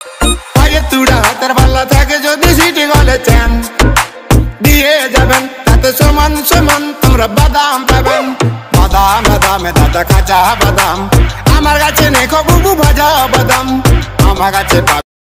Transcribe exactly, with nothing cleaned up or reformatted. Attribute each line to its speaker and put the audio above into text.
Speaker 1: পায়ের তুড়া হাতের পাল্লা থাকে যদি সিটি গলে চান দিয়ে যাবেন তাতে সমান সমান তোমরা বাদাম পাবেন। বাদাম বাদামে দাদা কাঁচা বাদাম আমার কাছে নেই, বুবু ভাজা বাদাম আমার কাছে।